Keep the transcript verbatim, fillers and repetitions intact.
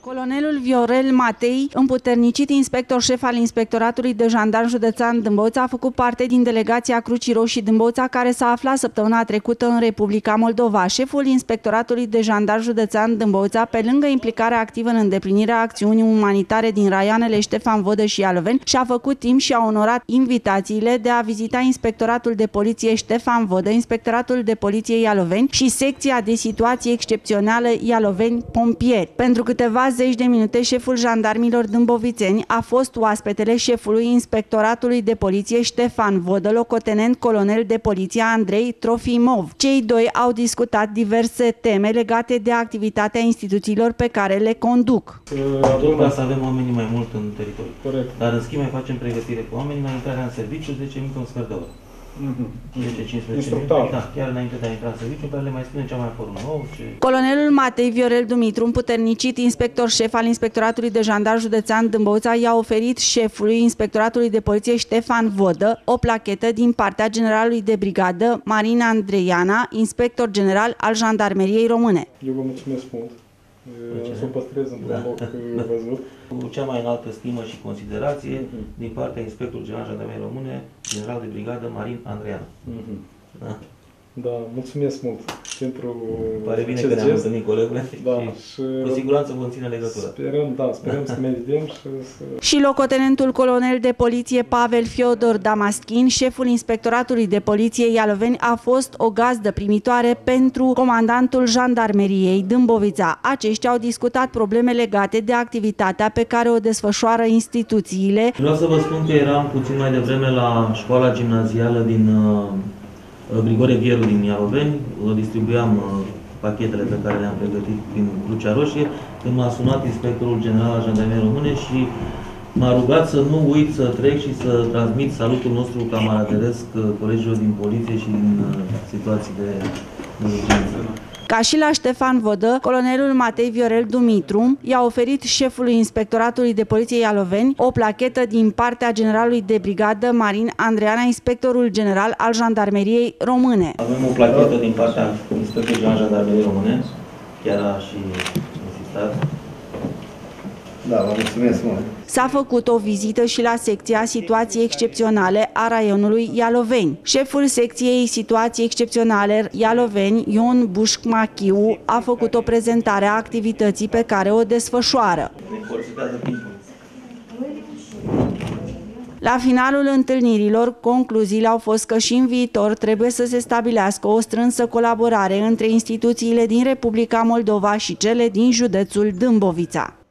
Colonelul Viorel Matei, împuternicit inspector șef al Inspectoratului de Jandarmi Județean Dâmbovița, a făcut parte din delegația Crucii Roșii Dâmbovița, care s-a aflat săptămâna trecută în Republica Moldova. Șeful Inspectoratului de Jandarmi Județean Dâmbovița, pe lângă implicarea activă în îndeplinirea acțiunii umanitare din raioanele Ștefan Vodă și Ialoveni, și-a făcut timp și a onorat invitațiile de a vizita Inspectoratul de Poliție Ștefan Vodă, Inspectoratul de Poliție Ialoveni și Secția de Situații Excepționale Ialoveni Pompieri. Pentru câteva zeci de minute, șeful jandarmilor dâmbovițeni a fost oaspetele șefului Inspectoratului de Poliție Ștefan Vodă, locotenent colonel de poliție Andrei Trofimov. Cei doi au discutat diverse teme legate de activitatea instituțiilor pe care le conduc. Trebuie să avem oamenii mai mult în teritoriu. Corect. Dar în schimb mai facem pregătire cu oamenii, mai intrarea în serviciu, zece minute, un sfert de oră. zece cincisprezece minute, da, chiar înainte de a intra în serviciu, pe le mai spunem ce a mai apărut nou. Ce... Colonelul Matei Viorel Dumitru, împuternicit inspector șef al Inspectoratului de Jandarmi Județean Dâmbovița, i-a oferit șefului Inspectoratului de Poliție Ștefan Vodă o plachetă din partea generalului de brigadă Marin Andreiana, inspector general al Jandarmeriei Române. Eu vă mulțumesc mult. Să o păstrez într-un loc văzut. Cu cea mai înaltă stimă și considerație din partea Inspectorului General Jandarmeriei Române, general de brigadă Marin Andreiana. Da. Da, mulțumesc mult pentru Pare bine că ne-am întâlnit, colegule, da, și cu siguranță vom ține legătura. Sperăm, da, sperăm să ne vedem și să... Și locotenentul colonel de poliție Pavel Fiodor Damaschin, șeful Inspectoratului de Poliție Ialoveni, a fost o gazdă primitoare pentru comandantul Jandarmeriei Dâmbovița. Aceștia au discutat probleme legate de activitatea pe care o desfășoară instituțiile. Vreau să vă spun că eram puțin mai devreme la școala gimnazială din Grigore Vieru din Ialoveni, distribuiam pachetele pe care le-am pregătit prin Crucea Roșie, când m-a sunat inspectorul general al Jandarmeriei Române și m-a rugat să nu uit să trec și să transmit salutul nostru camaraderesc colegilor din poliție și din situații de urgență. Ca și la Ștefan Vodă, colonelul Matei Viorel Dumitru i-a oferit șefului Inspectoratului de Poliție Ialoveni o plachetă din partea generalului de brigadă Marin Andreiana, inspectorul general al Jandarmeriei Române. Avem o plachetă din partea Inspectorului General al Jandarmeriei Române, chiar a și insistat. Da, vă mulțumesc mult. S-a făcut o vizită și la secția Situații Excepționale a raionului Ialoveni. Șeful secției Situații Excepționale Ialoveni, Ion Bușcmachiu, a făcut o prezentare a activității pe care o desfășoară. La finalul întâlnirilor, concluziile au fost că și în viitor trebuie să se stabilească o strânsă colaborare între instituțiile din Republica Moldova și cele din județul Dâmbovița.